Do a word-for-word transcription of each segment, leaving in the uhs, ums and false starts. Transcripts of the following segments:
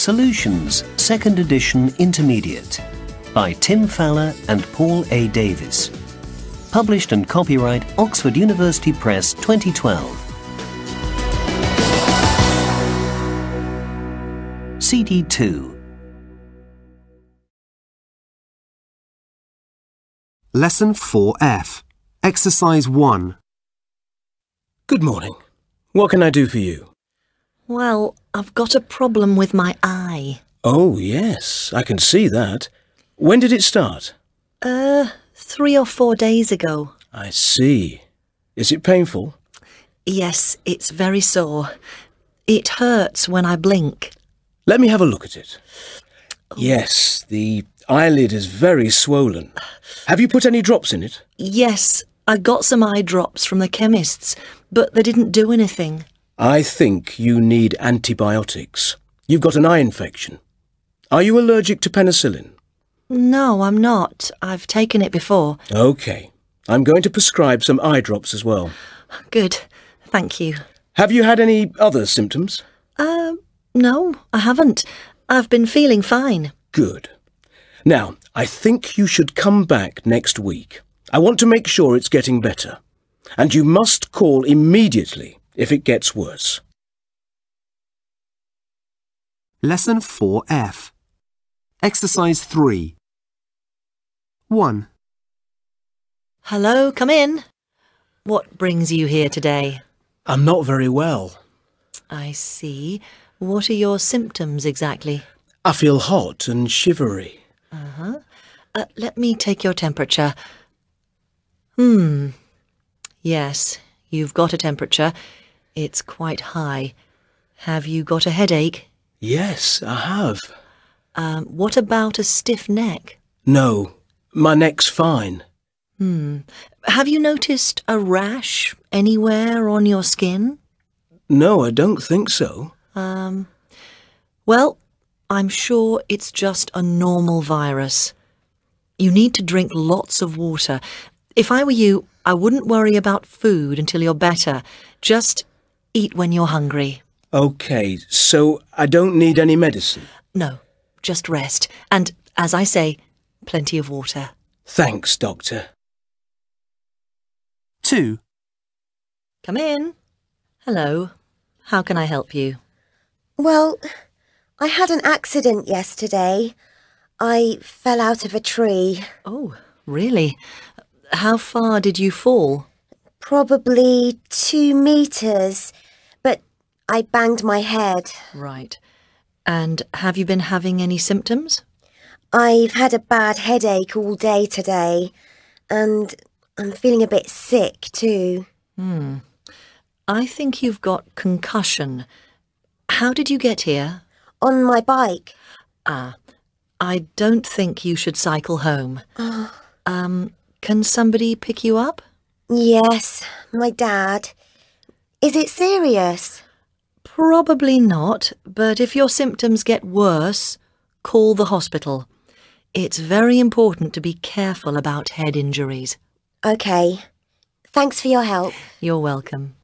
Solutions, second edition intermediate, by Tim Faller and Paul A. Davis. Published and copyright Oxford University Press twenty twelve. C D two. Lesson four F. Exercise one. Good morning. What can I do for you? Well, I've got a problem with my eye. Oh, yes, I can see that. When did it start? Uh, three or four days ago. I see. Is it painful? Yes, it's very sore. It hurts when I blink. Let me have a look at it. Oh. Yes, the eyelid is very swollen. Have you put any drops in it? Yes, I got some eye drops from the chemist's, but they didn't do anything. I think you need antibiotics. You've got an eye infection. Are you allergic to penicillin? No, I'm not. I've taken it before. OK. I'm going to prescribe some eye drops as well. Good. Thank you. Have you had any other symptoms? Uh, no, I haven't. I've been feeling fine. Good. Now, I think you should come back next week. I want to make sure it's getting better. And you must call immediately if it gets worse. Lesson four F. Exercise three. one. Hello, come in. What brings you here today? I'm not very well. I see. What are your symptoms exactly? I feel hot and shivery. Uh-huh. Uh, let me take your temperature. Hmm. Yes, you've got a temperature. It's quite high. Have you got a headache? Yes, I have. Um, what about a stiff neck? No, my neck's fine. Hmm. Have you noticed a rash anywhere on your skin? No, I don't think so. Um, well, I'm sure it's just a normal virus. You need to drink lots of water. If I were you, I wouldn't worry about food until you're better. Just eat when you're hungry. OK, so I don't need any medicine? No, just rest. And, as I say, plenty of water. Thanks, Doctor. two. Come in. Hello. How can I help you? Well, I had an accident yesterday. I fell out of a tree. Oh, really? How far did you fall? Probably two metres, but I banged my head. Right. And have you been having any symptoms? I've had a bad headache all day today, and I'm feeling a bit sick too. Hmm. I think you've got concussion. How did you get here? On my bike. Ah, I don't think you should cycle home. Oh. Um, can somebody pick you up? Yes, my dad. Is it serious? Probably not, but if your symptoms get worse, call the hospital. It's very important to be careful about head injuries. OK. Thanks for your help. You're welcome.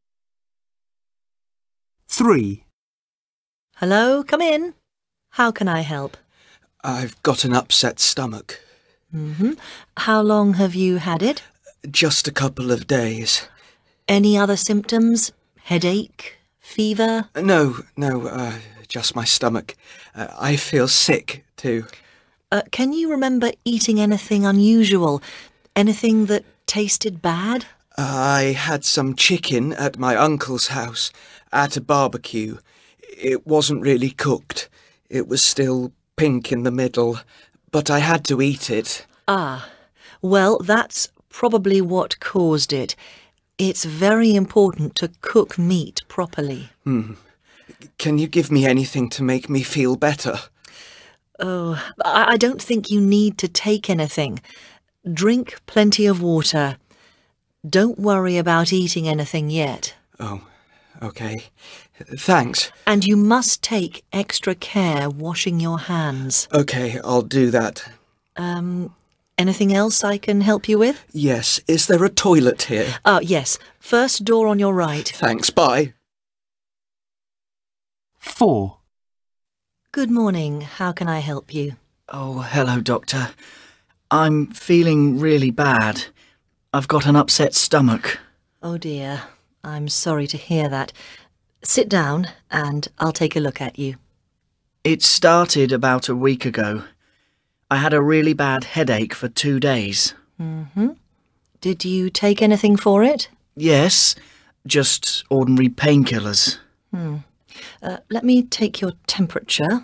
three. Hello, come in. How can I help? I've got an upset stomach. Mm-hmm. How long have you had it? Just a couple of days. Any other symptoms? Headache? Fever? No, no, uh, just my stomach. Uh, I feel sick too. Uh, can you remember eating anything unusual? Anything that tasted bad? I had some chicken at my uncle's house at a barbecue. It wasn't really cooked. It was still pink in the middle, but I had to eat it. Ah, well, that's probably what caused it. It's very important to cook meat properly. Hmm. Can you give me anything to make me feel better? Oh, I don't think you need to take anything. Drink plenty of water. Don't worry about eating anything yet. Oh, OK. Thanks. And you must take extra care washing your hands. OK, I'll do that. Um, anything else I can help you with? Yes. Is there a toilet here? Oh, yes. First door on your right. Thanks. Bye. four. Good morning. How can I help you? Oh, hello, Doctor. I'm feeling really bad. I've got an upset stomach. Oh dear, I'm sorry to hear that. Sit down and I'll take a look at you. It started about a week ago. I had a really bad headache for two days. Mm-hmm. Did you take anything for it? Yes, just ordinary painkillers. Hmm. Uh, let me take your temperature.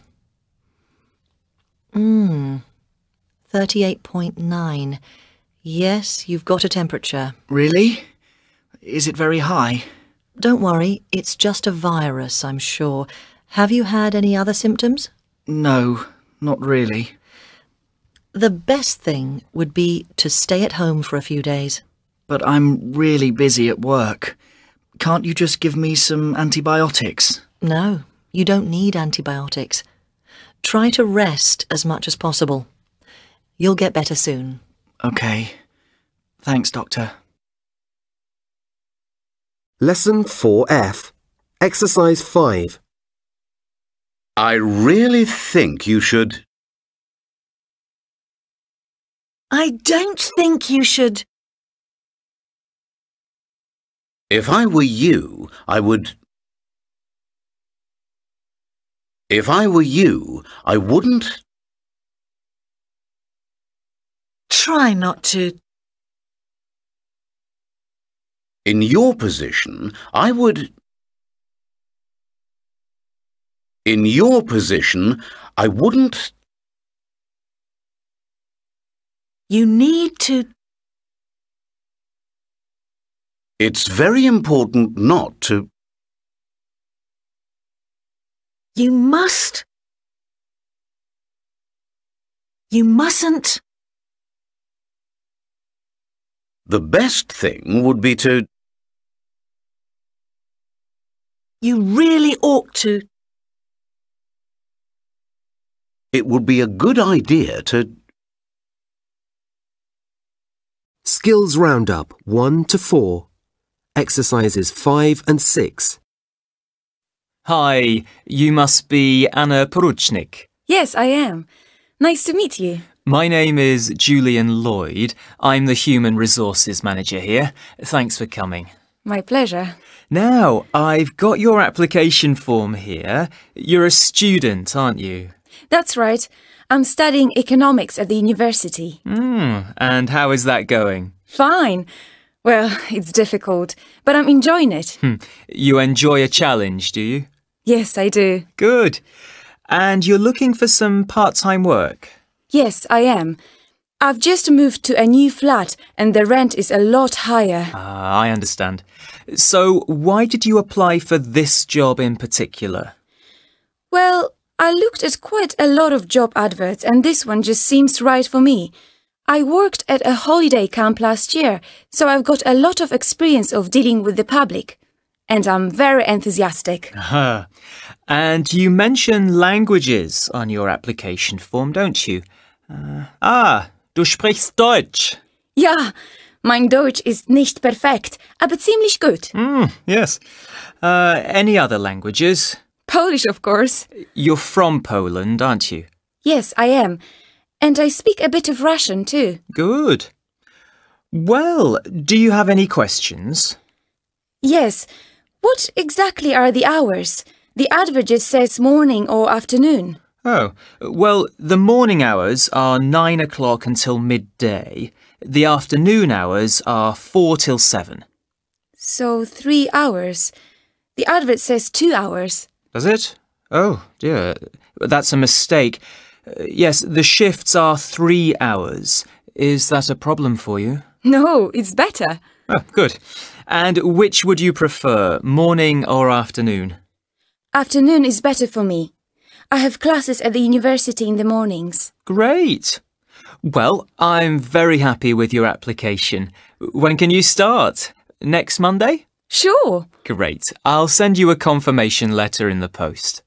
Hmm. thirty-eight point nine. Yes, you've got a temperature. Really? Is it very high? Don't worry, it's just a virus, I'm sure. Have you had any other symptoms? No, not really. The best thing would be to stay at home for a few days. But I'm really busy at work. Can't you just give me some antibiotics? No, you don't need antibiotics. Try to rest as much as possible. You'll get better soon. OK. Thanks, Doctor. Lesson four F. Exercise five. I really think you should... I don't think you should... If I were you, I would... If I were you, I wouldn't... Try not to... In your position, I would... In your position, I wouldn't... You need to... It's very important not to... You must... You mustn't... The best thing would be to... You really ought to... It would be a good idea to... Skills Roundup one to four. Exercises five and six. Hi, you must be Anna Porucznik. Yes, I am. Nice to meet you. My name is Julian Lloyd. I'm the Human Resources Manager here. Thanks for coming. My pleasure. Now, I've got your application form here. You're a student, aren't you? That's right. I'm studying economics at the university. Mm, and how is that going? Fine. Well, it's difficult, but I'm enjoying it. Hmm. You enjoy a challenge, do you? Yes, I do. Good. And you're looking for some part-time work? Yes, I am. I've just moved to a new flat and the rent is a lot higher. Ah, I understand. So why did you apply for this job in particular? Well, I looked at quite a lot of job adverts and this one just seems right for me. I worked at a holiday camp last year, so I've got a lot of experience of dealing with the public. And I'm very enthusiastic. Aha. And you mention languages on your application form, don't you? Uh, ah, du sprichst Deutsch. Ja, mein Deutsch ist nicht perfekt, aber ziemlich gut. Mm, yes. Uh, any other languages? Polish, of course. You're from Poland, aren't you? Yes, I am. And I speak a bit of Russian too. Good. Well, do you have any questions? Yes. What exactly are the hours? The advert just says morning or afternoon. Oh, well, the morning hours are nine o'clock until midday. The afternoon hours are four till seven. So three hours. The advert says two hours. Does it? Oh, dear. That's a mistake. Uh, yes, the shifts are three hours. Is that a problem for you? No, it's better. Oh, good. And which would you prefer, morning or afternoon? Afternoon is better for me. I have classes at the university in the mornings. Great. Well, I'm very happy with your application. When can you start? Next Monday? Sure. Great. I'll send you a confirmation letter in the post.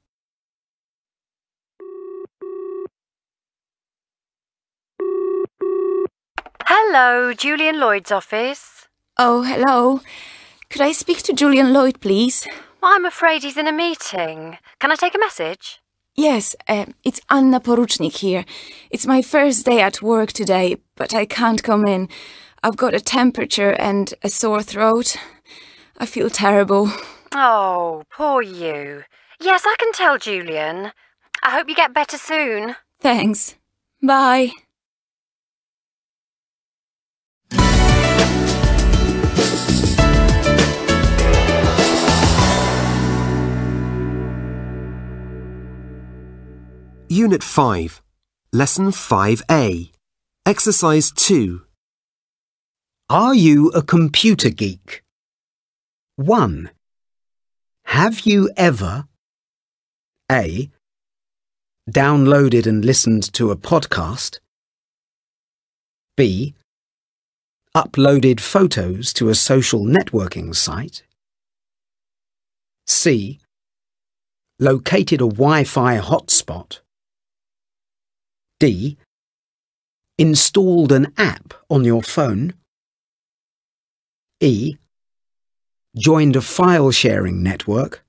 Hello, Julian Lloyd's office. Oh, hello. Could I speak to Julian Lloyd, please? Well, I'm afraid he's in a meeting. Can I take a message? Yes, uh, it's Anna Porucznik here. It's my first day at work today, but I can't come in. I've got a temperature and a sore throat. I feel terrible. Oh, poor you. Yes, I can tell, Julian. I hope you get better soon. Thanks. Bye. Unit five, Lesson five A, Exercise two. Are you a computer geek? one. Have you ever A. Downloaded and listened to a podcast? B. Uploaded photos to a social networking site? C. Located a Wi-Fi hotspot? D. Installed an app on your phone? E. Joined a file-sharing network?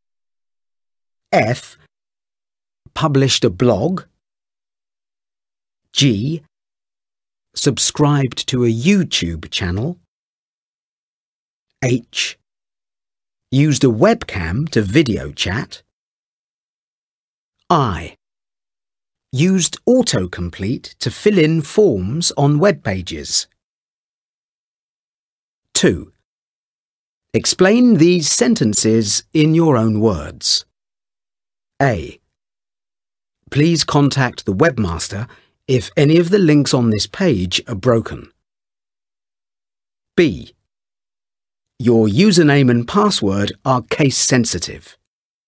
F. Published a blog? G. Subscribed to a YouTube channel? H. Used a webcam to video chat? I. Used autocomplete to fill in forms on web pages. two. Explain these sentences in your own words. A. Please contact the webmaster if any of the links on this page are broken. B. Your username and password are case sensitive.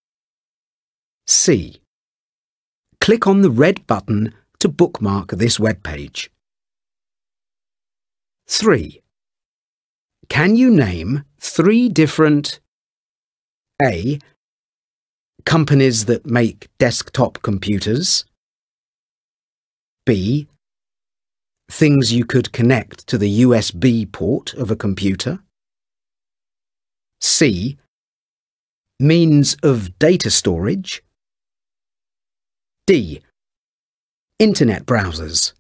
C. Click on the red button to bookmark this web page. three. Can you name three different A. Companies that make desktop computers? B. Things you could connect to the U S B port of a computer? C. Means of data storage? D. Internet browsers.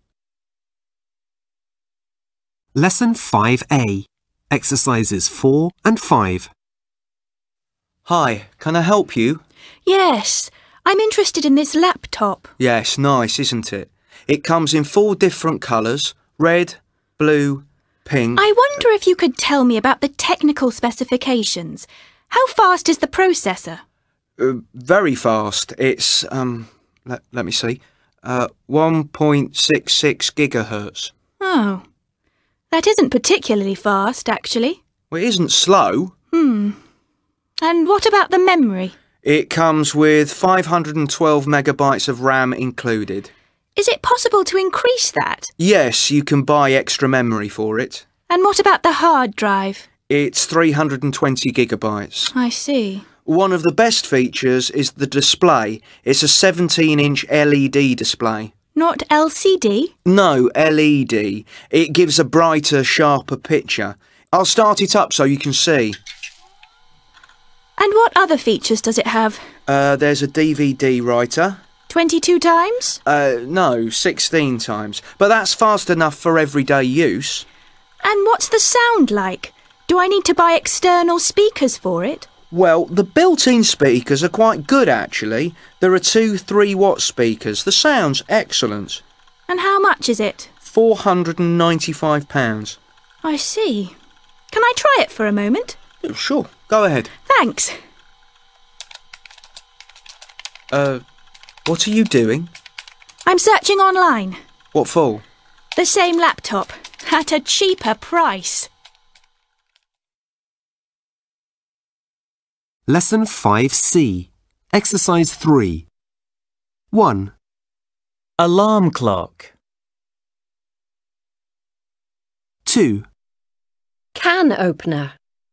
Lesson five A, Exercises four and five. Hi, can I help you? Yes, I'm interested in this laptop. Yes, nice, isn't it? It comes in four different colours, red, blue, pink... I wonder if you could tell me about the technical specifications. How fast is the processor? Uh, very fast. It's, um, let, let me see, uh, one point six six gigahertz. Oh, that isn't particularly fast, actually. Well, it isn't slow. Hmm. And what about the memory? It comes with five hundred twelve megabytes of RAM included. Is it possible to increase that? Yes, you can buy extra memory for it. And what about the hard drive? It's three hundred twenty gigabytes. I see. One of the best features is the display. It's a seventeen inch L E D display. Not L C D? No, L E D. It gives a brighter, sharper picture. I'll start it up so you can see. And what other features does it have? Uh, there's a D V D writer. twenty-two times? Uh, no, sixteen times. But that's fast enough for everyday use. And what's the sound like? Do I need to buy external speakers for it? Well, the built-in speakers are quite good, actually. There are two three watt speakers. The sound's excellent. And how much is it? four hundred ninety-five pounds. I see. Can I try it for a moment? Oh, sure, go ahead. Thanks. Uh, what are you doing? I'm searching online. What for? The same laptop, at a cheaper price. Lesson five C, Exercise three. one. Alarm clock. two. Can opener.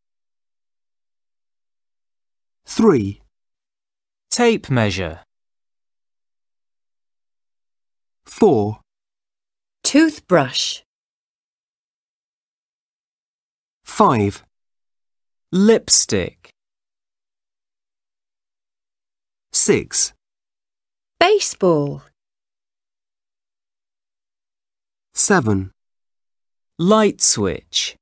three. Tape measure. four. Toothbrush. five. Lipstick. six. Baseball. seven. Light switch.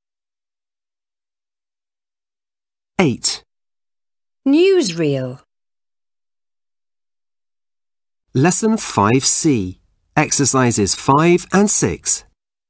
eight. Newsreel. Lesson five C. Exercises five and six.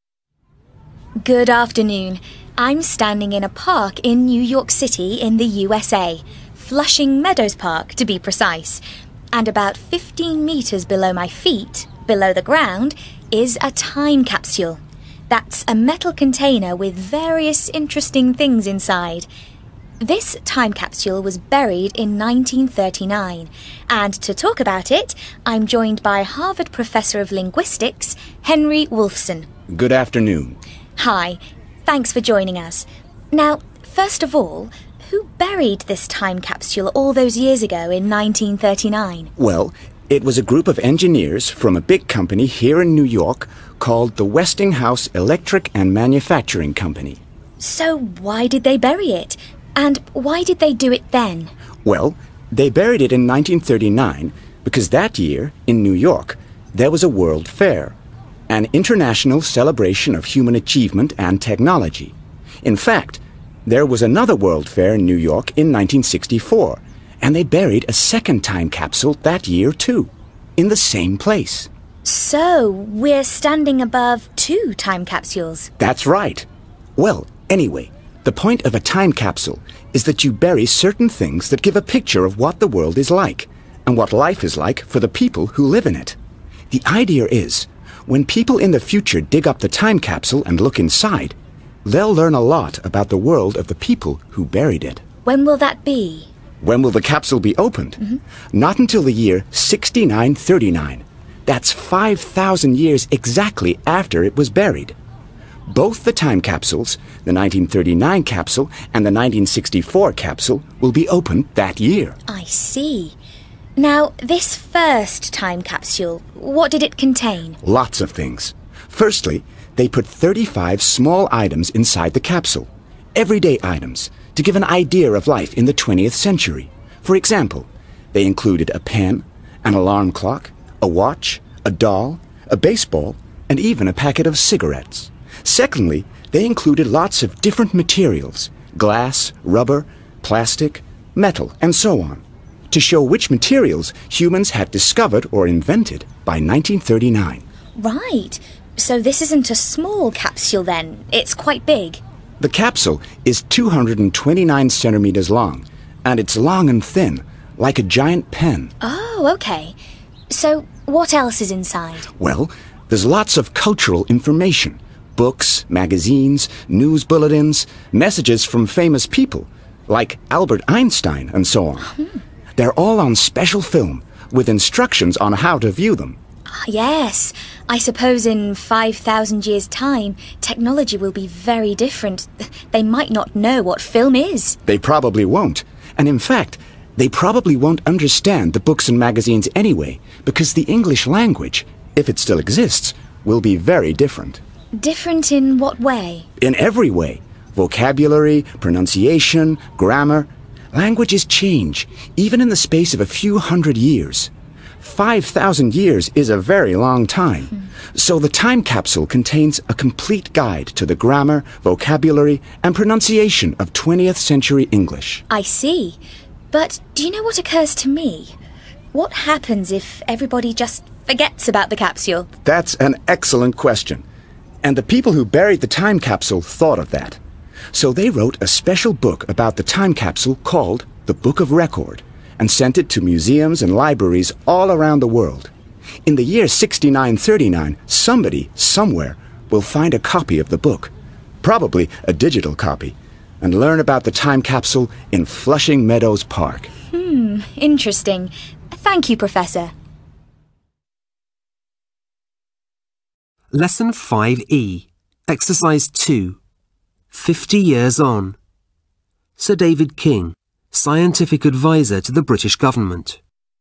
Good afternoon. I'm standing in a park in New York City in the U S A, Flushing Meadows Park to be precise. And about fifteen metres below my feet, below the ground, is a time capsule. That's a metal container with various interesting things inside. This time capsule was buried in nineteen thirty-nine, and to talk about it, I'm joined by Harvard Professor of Linguistics, Henry Wolfson. Good afternoon. Hi, thanks for joining us. Now, first of all, who buried this time capsule all those years ago in nineteen thirty-nine? Well, it was a group of engineers from a big company here in New York called the Westinghouse Electric and Manufacturing Company. So why did they bury it? And why did they do it then? Well, they buried it in nineteen thirty-nine because that year, in New York, there was a World Fair, an international celebration of human achievement and technology. In fact, there was another World Fair in New York in nineteen sixty-four, and they buried a second time capsule that year too, in the same place. So, we're standing above two time capsules. That's right. Well, anyway, the point of a time capsule is that you bury certain things that give a picture of what the world is like, and what life is like for the people who live in it. The idea is, when people in the future dig up the time capsule and look inside, they'll learn a lot about the world of the people who buried it. When will that be? When will the capsule be opened? Mm-hmm. Not until the year sixty-nine thirty-nine. That's five thousand years exactly after it was buried. Both the time capsules, the nineteen thirty-nine capsule and the nineteen sixty-four capsule, will be opened that year. I see. Now, this first time capsule, what did it contain? Lots of things. Firstly, they put thirty-five small items inside the capsule, everyday items, to give an idea of life in the twentieth century. For example, they included a pen, an alarm clock, a watch, a doll, a baseball, and even a packet of cigarettes. Secondly, they included lots of different materials, glass, rubber, plastic, metal, and so on, to show which materials humans had discovered or invented by nineteen thirty-nine. Right. So this isn't a small capsule then, it's quite big. The capsule is two hundred twenty-nine centimeters long, and it's long and thin, like a giant pen. Oh, okay. So what else is inside? Well, there's lots of cultural information. Books, magazines, news bulletins, messages from famous people, like Albert Einstein and so on. Hmm. They're all on special film, with instructions on how to view them. Ah, yes. I suppose in five thousand years' time, technology will be very different. They might not know what film is. They probably won't. And in fact, they probably won't understand the books and magazines anyway, because the English language, if it still exists, will be very different. Different in what way? In every way. Vocabulary, pronunciation, grammar. Languages change, even in the space of a few hundred years. Five thousand years is a very long time. Mm. So the time capsule contains a complete guide to the grammar, vocabulary, and pronunciation of twentieth century English. I see. But do you know what occurs to me? What happens if everybody just forgets about the capsule? That's an excellent question. And the people who buried the time capsule thought of that. So they wrote a special book about the time capsule called The Book of Record, and sent it to museums and libraries all around the world. In the year sixty-nine thirty-nine, somebody, somewhere, will find a copy of the book, probably a digital copy, and learn about the time capsule in Flushing Meadows Park. Hmm, interesting. Thank you, Professor. Lesson five E, Exercise two, fifty years on. Sir David King, Scientific Advisor to the British Government.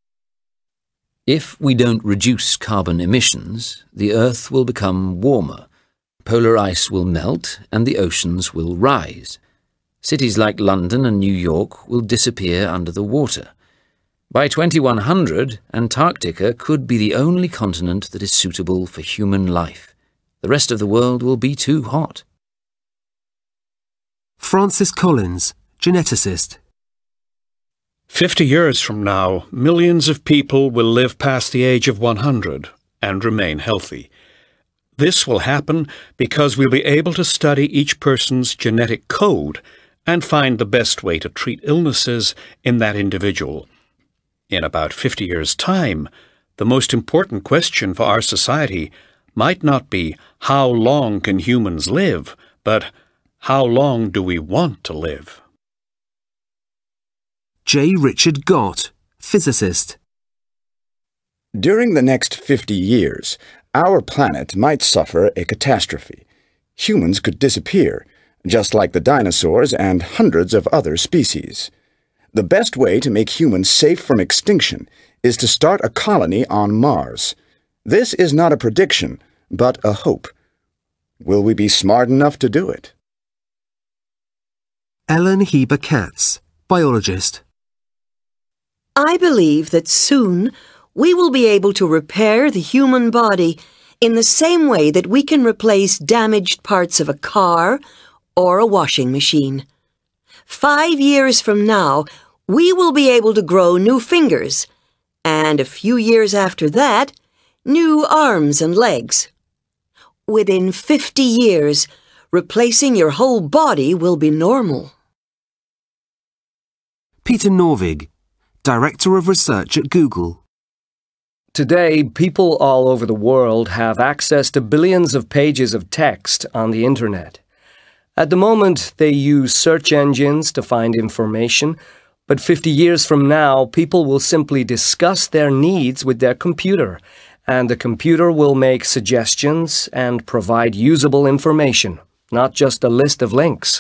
If we don't reduce carbon emissions, the Earth will become warmer, polar ice will melt and the oceans will rise. Cities like London and New York will disappear under the water. By twenty-one hundred, Antarctica could be the only continent that is suitable for human life. The rest of the world will be too hot. Francis Collins, geneticist. Fifty years from now, millions of people will live past the age of one hundred and remain healthy. This will happen because we'll be able to study each person's genetic code and find the best way to treat illnesses in that individual. In about fifty years' time, the most important question for our society might not be how long can humans live, but how long do we want to live? J. Richard Gott, physicist. During the next fifty years, our planet might suffer a catastrophe. Humans could disappear, just like the dinosaurs and hundreds of other species. The best way to make humans safe from extinction is to start a colony on Mars. This is not a prediction, but a hope. Will we be smart enough to do it? Ellen Heber Katz, biologist. I believe that soon we will be able to repair the human body in the same way that we can replace damaged parts of a car or a washing machine. Five years from now, we will be able to grow new fingers, and a few years after that, new arms and legs. Within fifty years, replacing your whole body will be normal. Peter Norvig, Director of Research at Google. Today, people all over the world have access to billions of pages of text on the Internet. At the moment, they use search engines to find information, but fifty years from now, people will simply discuss their needs with their computer, and the computer will make suggestions and provide usable information, not just a list of links.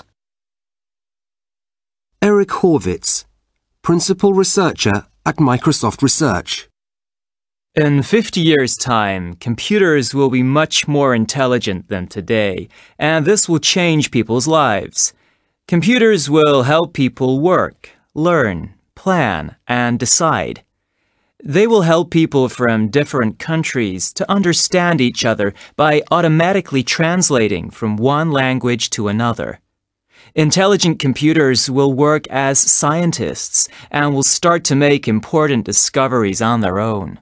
Eric Horvitz, Principal Researcher at Microsoft Research. In fifty years' time, computers will be much more intelligent than today, and this will change people's lives. Computers will help people work, learn, plan, and decide. They will help people from different countries to understand each other by automatically translating from one language to another. Intelligent computers will work as scientists and will start to make important discoveries on their own.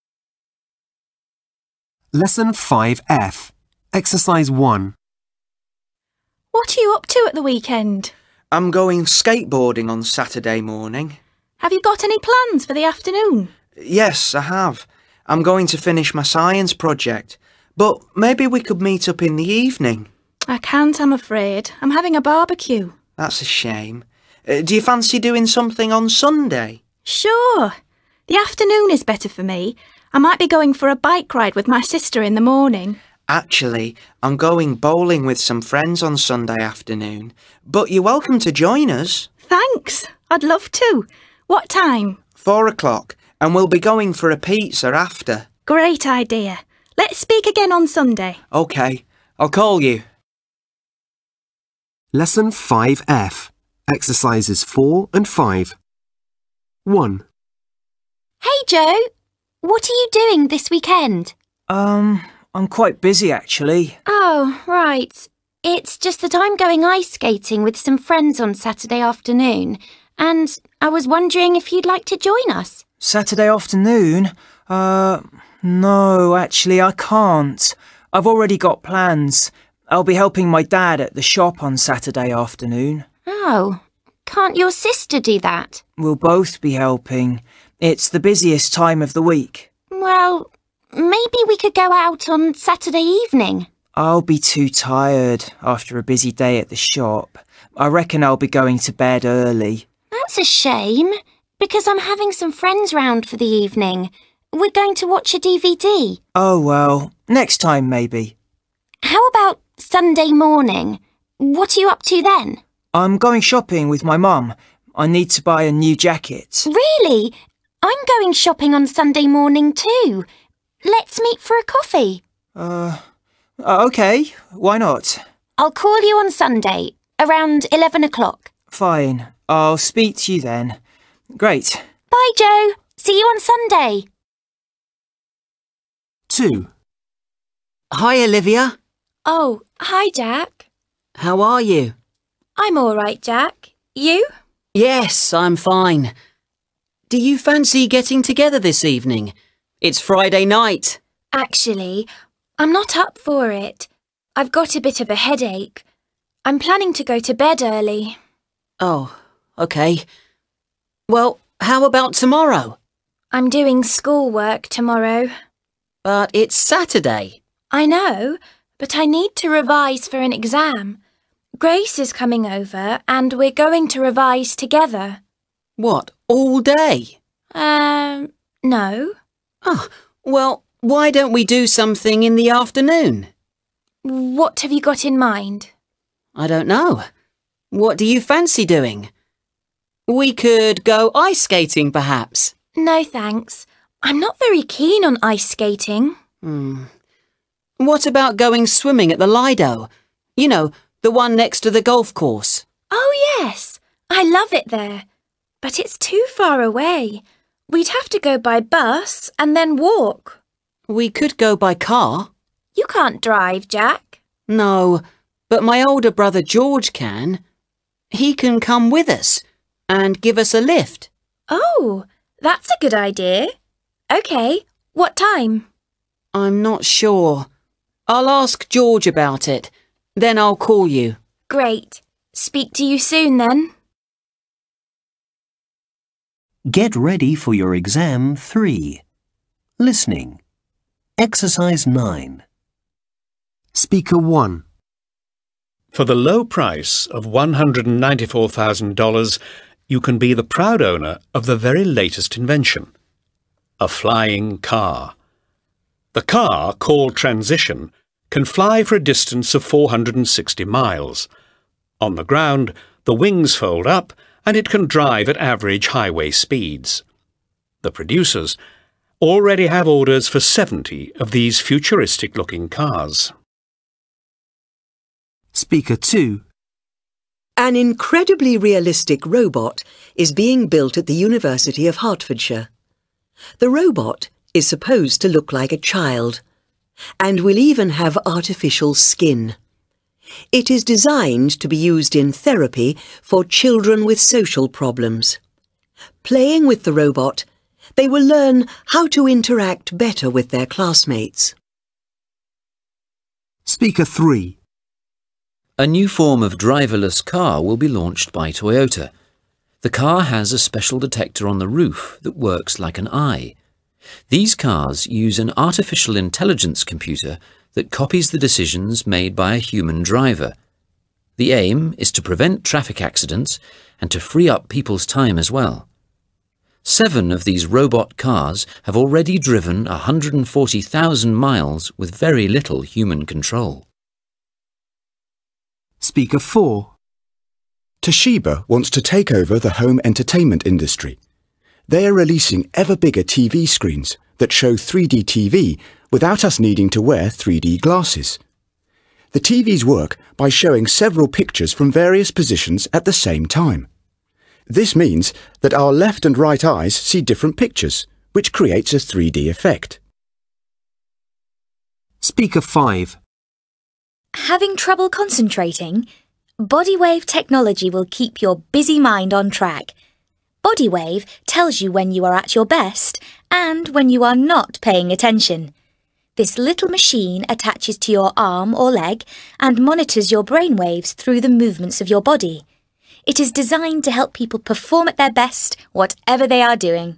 Lesson five F, Exercise one. What are you up to at the weekend? I'm going skateboarding on Saturday morning. Have you got any plans for the afternoon? Yes, I have. I'm going to finish my science project, but maybe we could meet up in the evening. I can't, I'm afraid. I'm having a barbecue. That's a shame. Uh, do you fancy doing something on Sunday? Sure. The afternoon is better for me. I might be going for a bike ride with my sister in the morning. Actually, I'm going bowling with some friends on Sunday afternoon, but you're welcome to join us. Thanks. I'd love to. What time? Four o'clock, and we'll be going for a pizza after. Great idea. Let's speak again on Sunday. OK, I'll call you. Lesson five F, Exercises four and five. one. Hey, Joe. What are you doing this weekend? Um, I'm quite busy, actually. Oh, right. It's just that I'm going ice skating with some friends on Saturday afternoon, and I was wondering if you'd like to join us. Saturday afternoon? Uh, no, actually, I can't. I've already got plans. I'll be helping my dad at the shop on Saturday afternoon. Oh, can't your sister do that? We'll both be helping. It's the busiest time of the week. Well, maybe we could go out on Saturday evening. I'll be too tired after a busy day at the shop. I reckon I'll be going to bed early. That's a shame, because I'm having some friends round for the evening. We're going to watch a D V D. Oh, well, next time maybe. How about Sunday morning? What are you up to then? I'm going shopping with my mum. I need to buy a new jacket. Really? I'm going shopping on Sunday morning too. Let's meet for a coffee. Uh, OK. Why not? I'll call you on Sunday, around eleven o'clock. Fine. I'll speak to you then. Great. Bye, Joe. See you on Sunday. two. Hi, Olivia. Oh, hi, Jack. How are you? I'm all right, Jack. You? Yes, I'm fine. Do you fancy getting together this evening? It's Friday night. Actually, I'm not up for it. I've got a bit of a headache. I'm planning to go to bed early. Oh, okay. Well, how about tomorrow? I'm doing schoolwork tomorrow. But it's Saturday. I know, but I need to revise for an exam. Grace is coming over and we're going to revise together. What, all day? Um, no. Oh, well, why don't we do something in the afternoon? What have you got in mind? I don't know. What do you fancy doing? We could go ice skating, perhaps. No, thanks. I'm not very keen on ice skating. Hmm. What about going swimming at the Lido? You know, the one next to the golf course. Oh, yes. I love it there. But it's too far away. We'd have to go by bus and then walk. We could go by car. You can't drive, Jack. No, but my older brother George can. He can come with us and give us a lift. Oh, that's a good idea. OK, what time? I'm not sure. I'll ask George about it. Then I'll call you. Great. Speak to you soon then. Get ready for your exam three. Listening. Exercise nine. Speaker one. For the low price of one hundred ninety-four thousand dollars, you can be the proud owner of the very latest invention. A flying car. The car, called Transition, can fly for a distance of four hundred sixty miles. On the ground, the wings fold up and it can drive at average highway speeds. The producers already have orders for seventy of these futuristic-looking cars. Speaker two. An incredibly realistic robot is being built at the University of Hertfordshire. The robot is supposed to look like a child and will even have artificial skin. It is designed to be used in therapy for children with social problems. Playing with the robot, they will learn how to interact better with their classmates. Speaker three. A new form of driverless car will be launched by Toyota. The car has a special detector on the roof that works like an eye. These cars use an artificial intelligence computer that copies the decisions made by a human driver. The aim is to prevent traffic accidents and to free up people's time as well. Seven of these robot cars have already driven one hundred forty thousand miles with very little human control. Speaker four. Toshiba wants to take over the home entertainment industry. They are releasing ever bigger T V screens that show three D T V without us needing to wear three D glasses. The T Vs work by showing several pictures from various positions at the same time. This means that our left and right eyes see different pictures, which creates a three D effect. Speaker five. Having trouble concentrating? Bodywave technology will keep your busy mind on track. Bodywave tells you when you are at your best and when you are not paying attention. This little machine attaches to your arm or leg and monitors your brainwaves through the movements of your body. It is designed to help people perform at their best, whatever they are doing.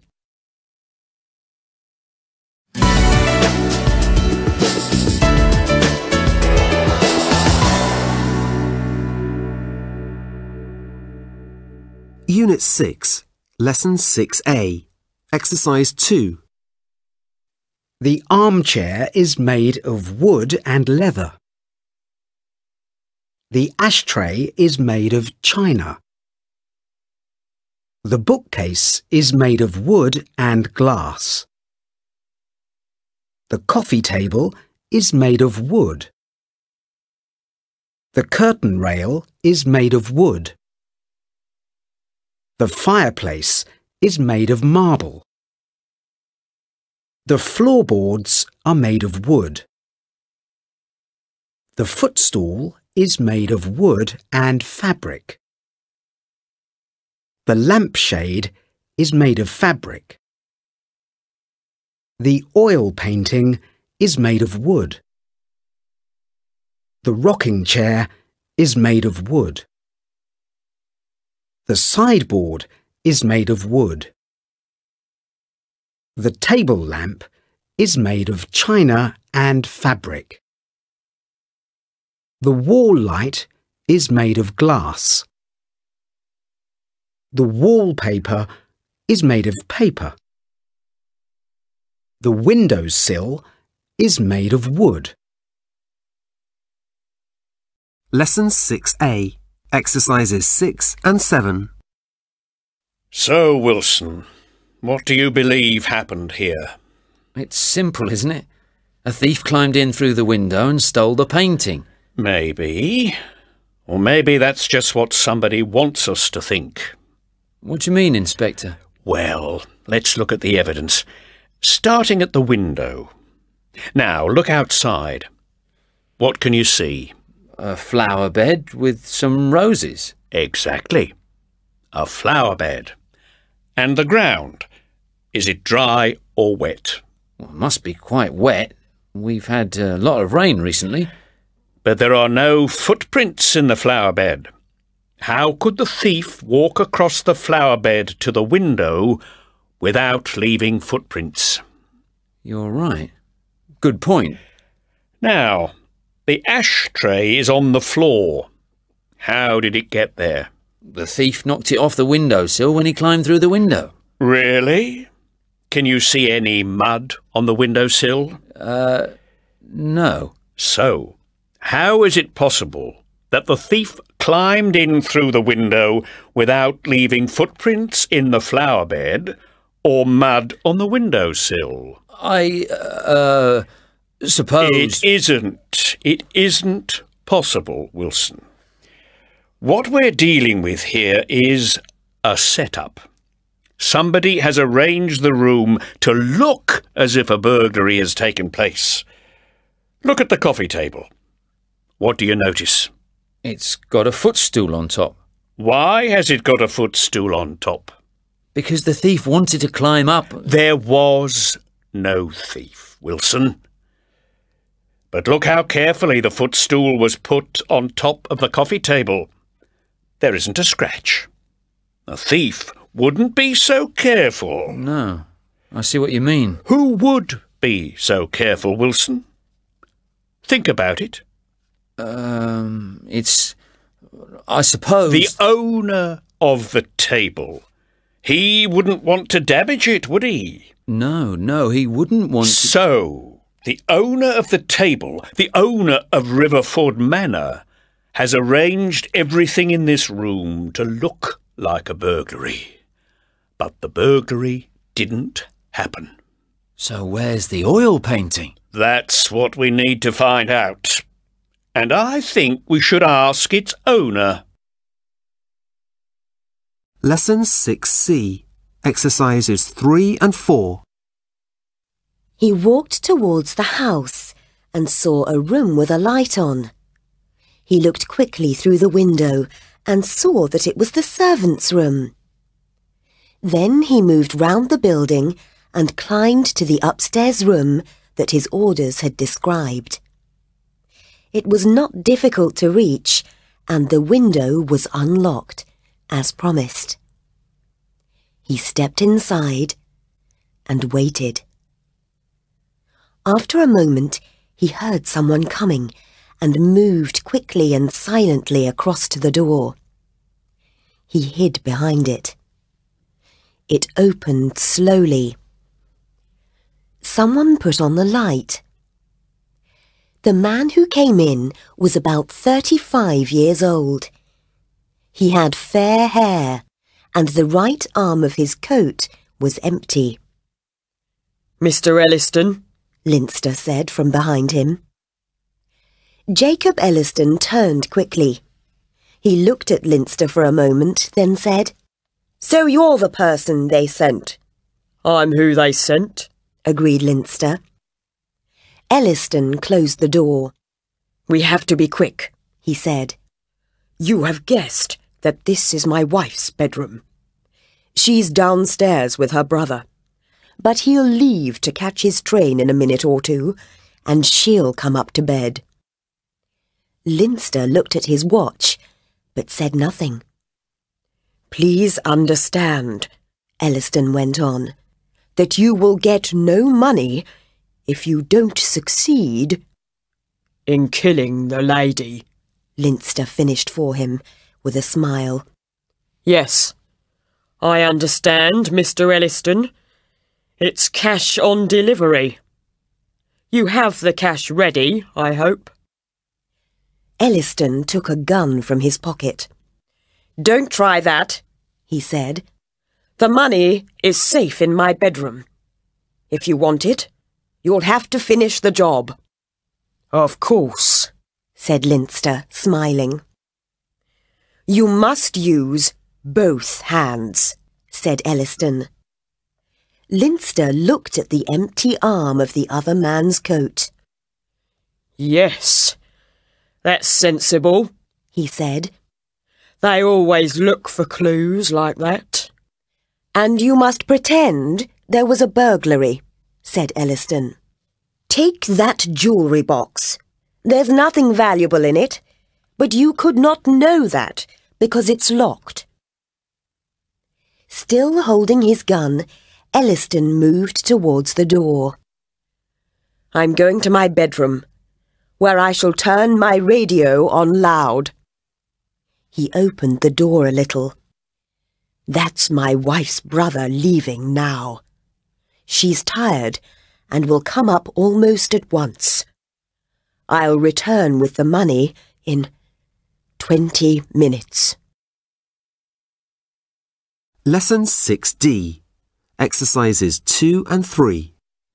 Unit six, Lesson six A, Exercise two. The armchair is made of wood and leather. The ashtray is made of china. The bookcase is made of wood and glass. The coffee table is made of wood. The curtain rail is made of wood. The fireplace is made of marble. The floorboards are made of wood. The footstool is made of wood and fabric. The lampshade is made of fabric. The oil painting is made of wood. The rocking chair is made of wood. The sideboard is made of wood. The table lamp is made of china and fabric. The wall light is made of glass. The wallpaper is made of paper. The windowsill is made of wood. Lesson six A, Exercises six and seven. So, Wilson, what do you believe happened here? It's simple, isn't it? A thief climbed in through the window and stole the painting. Maybe. Or maybe that's just what somebody wants us to think. What do you mean, Inspector? Well, let's look at the evidence. Starting at the window. Now, look outside. What can you see? A flower bed with some roses. Exactly. A flower bed. And the ground. Is it dry or wet? Well, it must be quite wet. We've had a lot of rain recently. But there are no footprints in the flower bed. How could the thief walk across the flower bed to the window without leaving footprints? You're right. Good point. Now, the ashtray is on the floor. How did it get there? The thief knocked it off the windowsill when he climbed through the window. Really? Can you see any mud on the windowsill? Uh, no. So, how is it possible that the thief climbed in through the window without leaving footprints in the flower bed or mud on the windowsill? I, uh, suppose... It isn't. It isn't possible, Wilson. What we're dealing with here is a setup. Somebody has arranged the room to look as if a burglary has taken place. Look at the coffee table. What do you notice? It's got a footstool on top. Why has it got a footstool on top? Because the thief wanted to climb up. There was no thief, Wilson. But look how carefully the footstool was put on top of the coffee table. There isn't a scratch. A thief wouldn't be so careful. No, I see what you mean. Who would be so careful, Wilson? Think about it. Um, it's... I suppose... The owner of the table. He wouldn't want to damage it, would he? No, no, he wouldn't want to... So, the owner of the table, the owner of Riverford Manor, has arranged everything in this room to look like a burglary. But the burglary didn't happen. So where's the oil painting? That's what we need to find out. And I think we should ask its owner. Lesson six C, Exercises three and four. He walked towards the house and saw a room with a light on. He looked quickly through the window and saw that it was the servants' room. Then he moved round the building and climbed to the upstairs room that his orders had described. It was not difficult to reach, and the window was unlocked, as promised. He stepped inside and waited. After a moment, he heard someone coming and moved quickly and silently across to the door. He hid behind it. It opened slowly. Someone put on the light. The man who came in was about thirty-five years old. He had fair hair, and the right arm of his coat was empty. Mister Elliston, Leinster said from behind him. Jacob Elliston turned quickly. He looked at Leinster for a moment, then said, So you're the person they sent? I'm who they sent. agreed Linster. Elliston closed the door. We have to be quick, he said. You have guessed that this is my wife's bedroom. She's downstairs with her brother, but he'll leave to catch his train in a minute or two, and she'll come up to bed. Linster looked at his watch, but said nothing. Please understand, Elliston went on, that you will get no money if you don't succeed in killing the lady, Linster finished for him with a smile. Yes, I understand, Mister Elliston. It's cash on delivery. You have the cash ready, I hope. Elliston took a gun from his pocket. Don't try that, he said. The money is safe in my bedroom. If you want it, you'll have to finish the job. Of course, said Linster, smiling. You must use both hands, said Elliston. Linster looked at the empty arm of the other man's coat. Yes, that's sensible, he said. They always look for clues like that. And you must pretend there was a burglary, said Elliston. Take that jewellery box. There's nothing valuable in it, but you could not know that because it's locked. Still holding his gun, Elliston moved towards the door. I'm going to my bedroom, where I shall turn my radio on loud. He opened the door a little. That's my wife's brother leaving now. She's tired and will come up almost at once. I'll return with the money in twenty minutes. Lesson six D. Exercises two and three.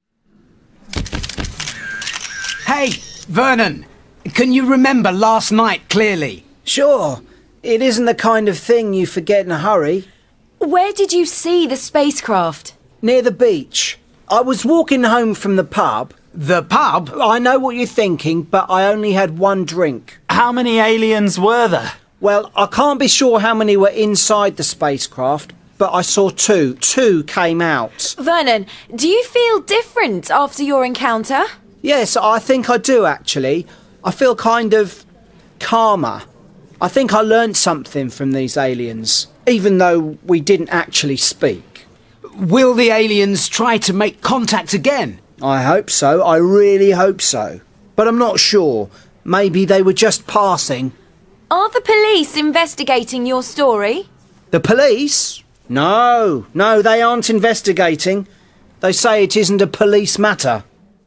Hey, Vernon! Can you remember last night clearly? Sure. It isn't the kind of thing you forget in a hurry. Where did you see the spacecraft? Near the beach. I was walking home from the pub. The pub? I know what you're thinking, but I only had one drink. How many aliens were there? Well, I can't be sure how many were inside the spacecraft, but I saw two. Two came out. Vernon, do you feel different after your encounter? Yes, I think I do, actually. I feel kind of calmer. I think I learned something from these aliens, even though we didn't actually speak. Will the aliens try to make contact again? I hope so. I really hope so. But I'm not sure. Maybe they were just passing. Are the police investigating your story? The police? No, no, they aren't investigating. They say it isn't a police matter.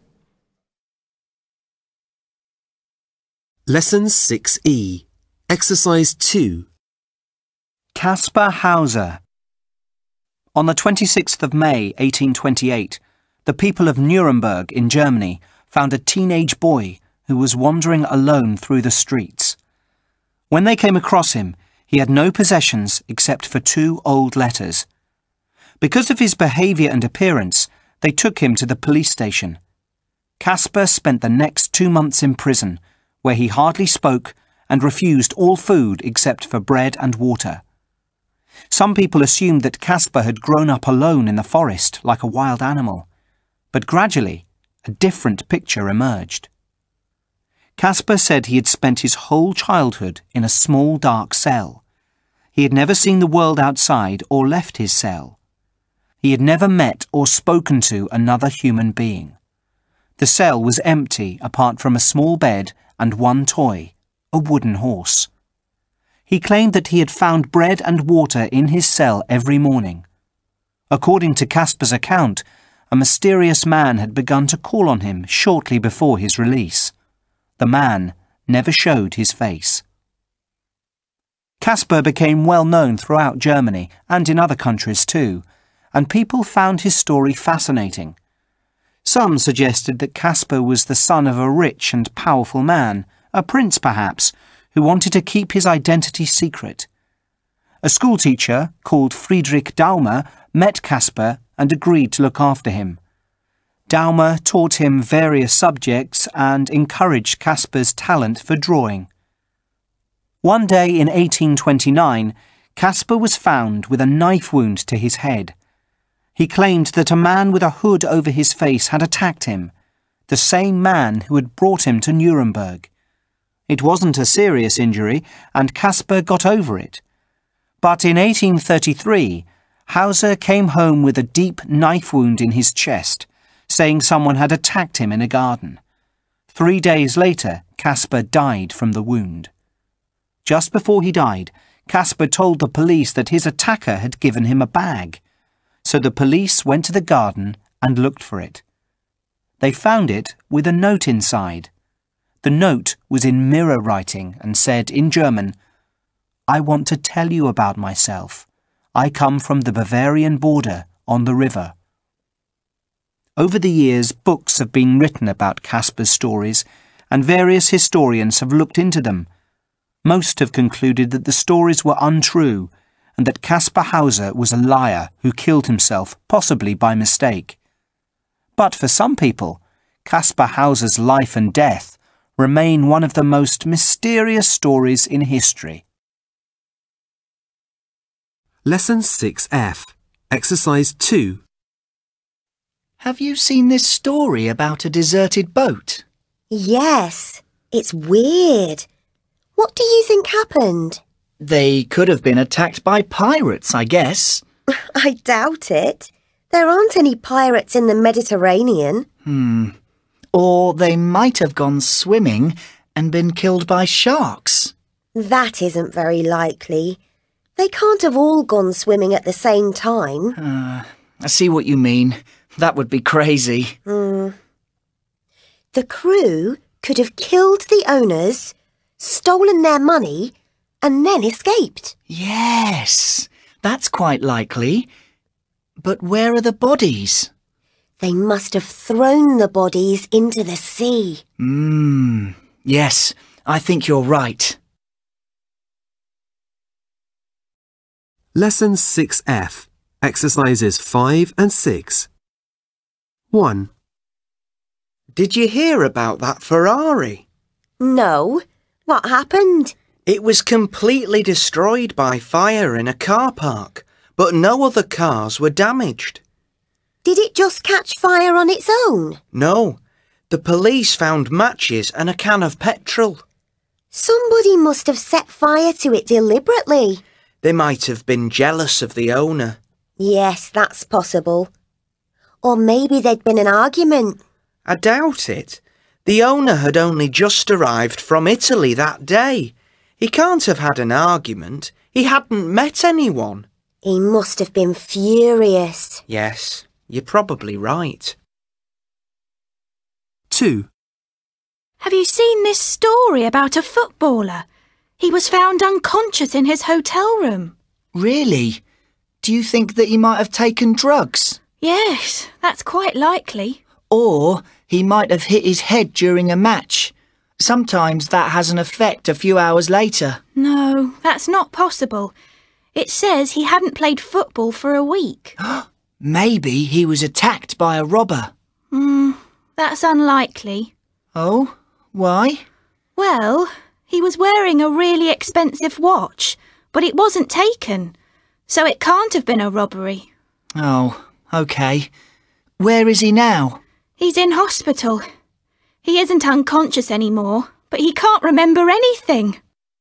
Lesson six E. Exercise two. Caspar Hauser. On the twenty-sixth of May, eighteen twenty-eight, the people of Nuremberg in Germany found a teenage boy who was wandering alone through the streets. When they came across him, he had no possessions except for two old letters. Because of his behaviour and appearance, they took him to the police station. Caspar spent the next two months in prison, where he hardly spoke and refused all food except for bread and water. Some people assumed that Caspar had grown up alone in the forest like a wild animal, but gradually a different picture emerged. Caspar said he had spent his whole childhood in a small dark cell. He had never seen the world outside or left his cell. He had never met or spoken to another human being. The cell was empty apart from a small bed and one toy, a wooden horse. He claimed that he had found bread and water in his cell every morning. According to Caspar's account, a mysterious man had begun to call on him shortly before his release. The man never showed his face. Caspar became well known throughout Germany and in other countries too, and people found his story fascinating. Some suggested that Caspar was the son of a rich and powerful man, a prince perhaps, who wanted to keep his identity secret. A schoolteacher called Friedrich Daumer met Caspar and agreed to look after him. Daumer taught him various subjects and encouraged Caspar's talent for drawing. One day in eighteen twenty-nine, Caspar was found with a knife wound to his head. He claimed that a man with a hood over his face had attacked him, the same man who had brought him to Nuremberg. It wasn't a serious injury, and Caspar got over it. But in eighteen thirty-three, Hauser came home with a deep knife wound in his chest, saying someone had attacked him in a garden. Three days later, Caspar died from the wound. Just before he died, Caspar told the police that his attacker had given him a bag. So the police went to the garden and looked for it. They found it with a note inside. The note was in mirror writing and said in German, "I want to tell you about myself. I come from the Bavarian border on the river." Over the years, books have been written about Caspar's stories, and various historians have looked into them. Most have concluded that the stories were untrue, and that Caspar Hauser was a liar who killed himself, possibly by mistake. But for some people, Caspar Hauser's life and death remain one of the most mysterious stories in history. Lesson six F, Exercise two. Have you seen this story about a deserted boat? Yes, it's weird. What do you think happened? They could have been attacked by pirates, I guess. I doubt it. There aren't any pirates in the Mediterranean. Hmm. Or they might have gone swimming and been killed by sharks. That isn't very likely. They can't have all gone swimming at the same time. Uh, I see what you mean. That would be crazy. Hmm. The crew could have killed the owners, stolen their money, and then escaped. Yes, that's quite likely. But where are the bodies? They must have thrown the bodies into the sea. Hmm, yes, I think you're right. Lesson six F, Exercises five and six. one. Did you hear about that Ferrari? No. What happened? It was completely destroyed by fire in a car park, but no other cars were damaged. Did it just catch fire on its own? No. The police found matches and a can of petrol. Somebody must have set fire to it deliberately. They might have been jealous of the owner. Yes, that's possible. Or maybe there'd been an argument. I doubt it. The owner had only just arrived from Italy that day. He can't have had an argument. He hadn't met anyone. He must have been furious. Yes, you're probably right. two. Have you seen this story about a footballer? He was found unconscious in his hotel room. Really? Do you think that he might have taken drugs? Yes, that's quite likely. Or he might have hit his head during a match. Sometimes that has an effect a few hours later. No, that's not possible. It says he hadn't played football for a week. Maybe he was attacked by a robber. Hmm, that's unlikely. Oh, why? Well, he was wearing a really expensive watch, but it wasn't taken, so it can't have been a robbery. Oh, OK. Where is he now? He's in hospital. He isn't unconscious anymore, but he can't remember anything.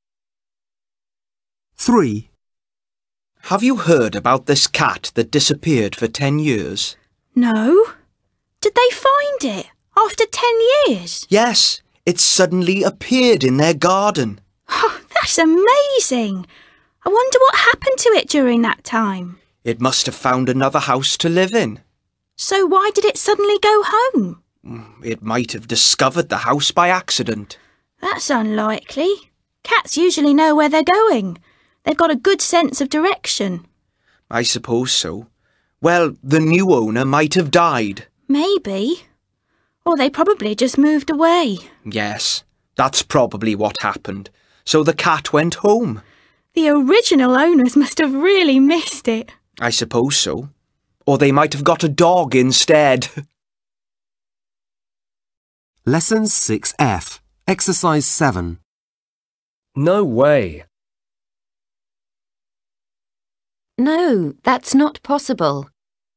three. Have you heard about this cat that disappeared for ten years? No. Did they find it after ten years? Yes, it suddenly appeared in their garden. Oh, that's amazing. I wonder what happened to it during that time. It must have found another house to live in. So why did it suddenly go home? It might have discovered the house by accident. That's unlikely. Cats usually know where they're going. They've got a good sense of direction. I suppose so. Well, the new owner might have died. Maybe. Or they probably just moved away. Yes, that's probably what happened. So the cat went home. The original owners must have really missed it. I suppose so. Or they might have got a dog instead. Lesson six F, Exercise seven. No way. No, that's not possible.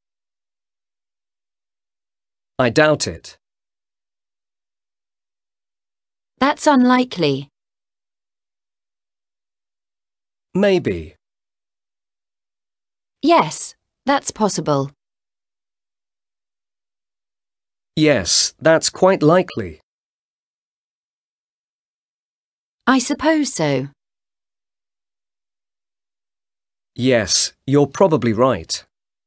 I doubt it. That's unlikely. Maybe. Yes, that's possible. Yes, that's quite likely. I suppose so. Yes, you're probably right.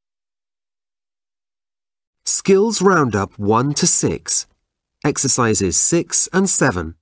Skills Roundup one to six. Exercises six and seven.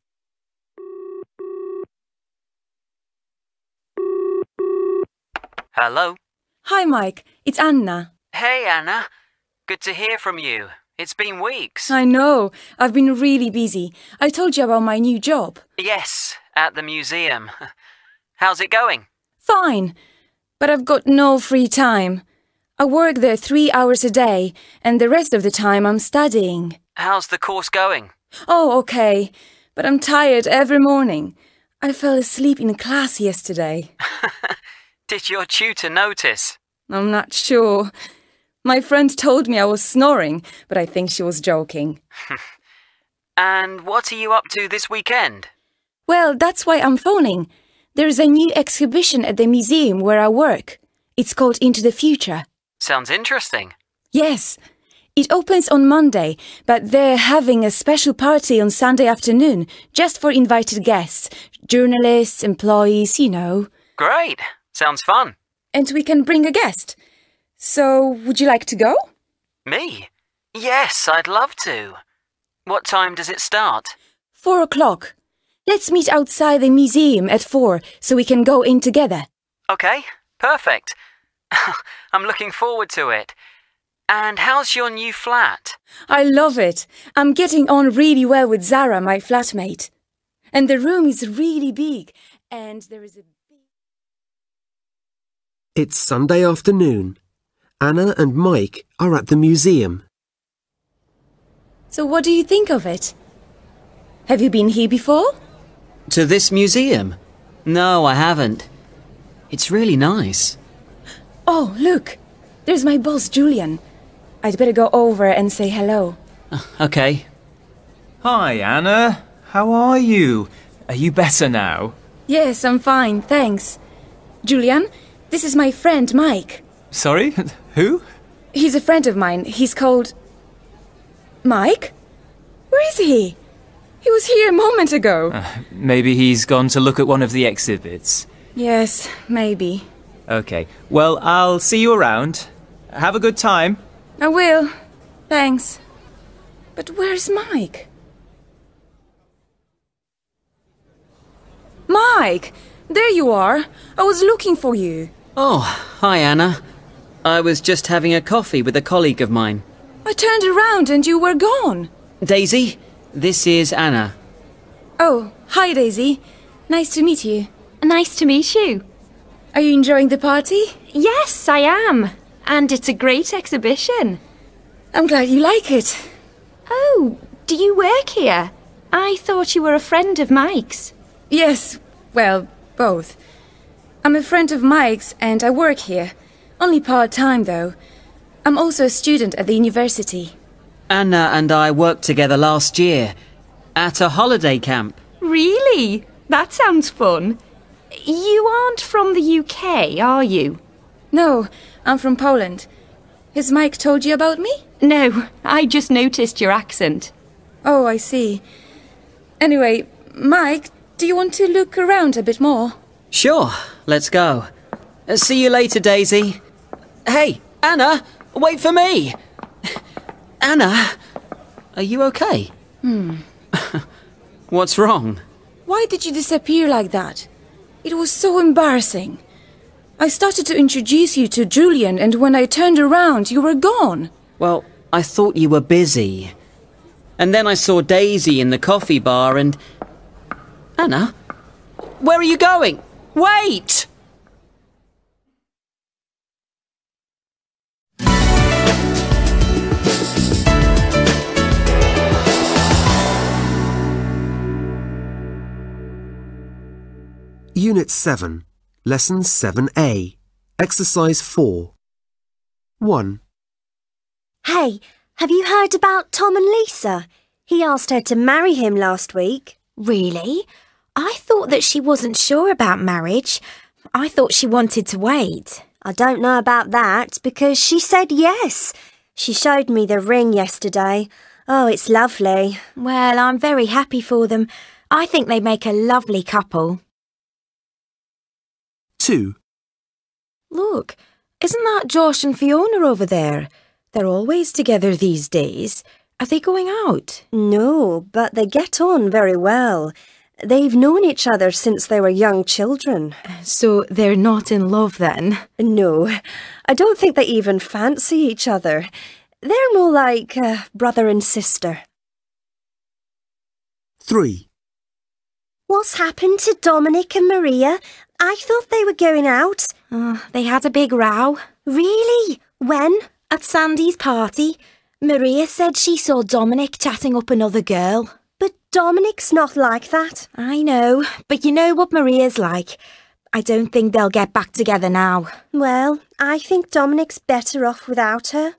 Hello. Hi, Mike. It's Anna. Hey, Anna. Good to hear from you. It's been weeks. I know. I've been really busy. I told you about my new job. Yes, at the museum. How's it going? Fine. But I've got no free time. I work there three hours a day, and the rest of the time I'm studying. How's the course going? Oh, okay. But I'm tired every morning. I fell asleep in class yesterday. Did your tutor notice? I'm not sure. My friend told me I was snoring, but I think she was joking. And what are you up to this weekend? Well, that's why I'm phoning. There's a new exhibition at the museum where I work. It's called Into the Future. Sounds interesting. Yes. It opens on Monday, but they're having a special party on Sunday afternoon, just for invited guests, journalists, employees, you know. Great. Sounds fun. And we can bring a guest. So, would you like to go? Me? Yes, I'd love to. What time does it start? Four o'clock. Let's meet outside the museum at four, so we can go in together. Okay, perfect. I'm looking forward to it. And how's your new flat? I love it. I'm getting on really well with Zara, my flatmate. And the room is really big, and there is a... It's Sunday afternoon. Anna and Mike are at the museum. So what do you think of it? Have you been here before? To this museum? No, I haven't. It's really nice. Oh, look. There's my boss, Julian. I'd better go over and say hello. Uh, okay. Hi, Anna. How are you? Are you better now? Yes, I'm fine, thanks. Julian, this is my friend, Mike. Sorry? Who? He's a friend of mine. He's called... Mike? Where is he? He was here a moment ago. Uh, maybe he's gone to look at one of the exhibits. Yes, maybe. Okay. Well, I'll see you around. Have a good time. I will. Thanks. But where's Mike? Mike! There you are. I was looking for you. Oh, hi, Anna. I was just having a coffee with a colleague of mine. I turned around and you were gone. Daisy, this is Anna. Oh, hi, Daisy. Nice to meet you. Nice to meet you. Are you enjoying the party? Yes, I am. And it's a great exhibition. I'm glad you like it. Oh, do you work here? I thought you were a friend of Mike's. Yes, well, both. I'm a friend of Mike's and I work here. Only part-time, though. I'm also a student at the university. Anna and I worked together last year at a holiday camp. Really? That sounds fun. You aren't from the U K, are you? No, I'm from Poland. Has Mike told you about me? No, I just noticed your accent. Oh, I see. Anyway, Mike, do you want to look around a bit more? Sure, let's go. Uh, see you later, Daisy. Hey, Anna, wait for me. Anna, are you okay? Hmm. What's wrong? Why did you disappear like that? It was so embarrassing. I started to introduce you to Julian, and when I turned around, you were gone. Well, I thought you were busy. And then I saw Daisy in the coffee bar and... Anna, where are you going? Wait! Unit seven, Lesson seven A, Exercise four. one. Hey, have you heard about Tom and Lisa? He asked her to marry him last week. Really? I thought that she wasn't sure about marriage. I thought she wanted to wait. I don't know about that, because she said yes. She showed me the ring yesterday. Oh, it's lovely. Well, I'm very happy for them. I think they make a lovely couple. two. Look, isn't that Josh and Fiona over there? They're always together these days. Are they going out? No, but they get on very well. They've known each other since they were young children. So they're not in love then? No, I don't think they even fancy each other. They're more like uh, brother and sister. three. What's happened to Dominic and Maria? I thought they were going out. Uh, they had a big row. Really? When? At Sandy's party. Maria said she saw Dominic chatting up another girl. But Dominic's not like that. I know, but you know what Maria's like. I don't think they'll get back together now. Well, I think Dominic's better off without her.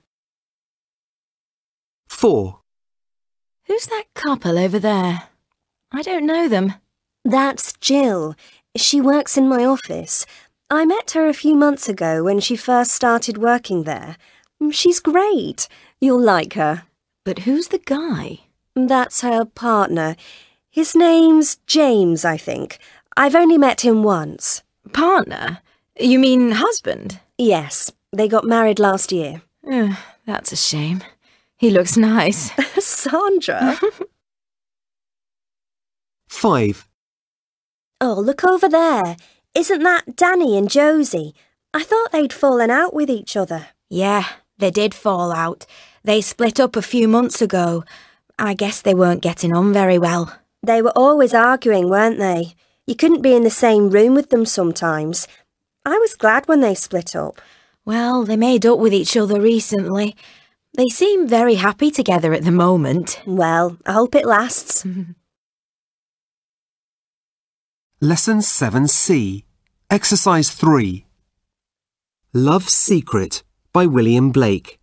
four. Who's that couple over there? I don't know them. That's Jill. She works in my office. I met her a few months ago when she first started working there. She's great. You'll like her. But who's the guy? That's her partner. His name's James, I think. I've only met him once. Partner? You mean husband? Yes. They got married last year. Oh, that's a shame. He looks nice. Sandra. five. Oh, look over there. Isn't that Danny and Josie? I thought they'd fallen out with each other. Yeah, they did fall out. They split up a few months ago. I guess they weren't getting on very well. They were always arguing, weren't they? You couldn't be in the same room with them sometimes. I was glad when they split up. Well, they made up with each other recently. They seem very happy together at the moment. Well, I hope it lasts. Lesson seven C, Exercise three. Love's Secret by William Blake.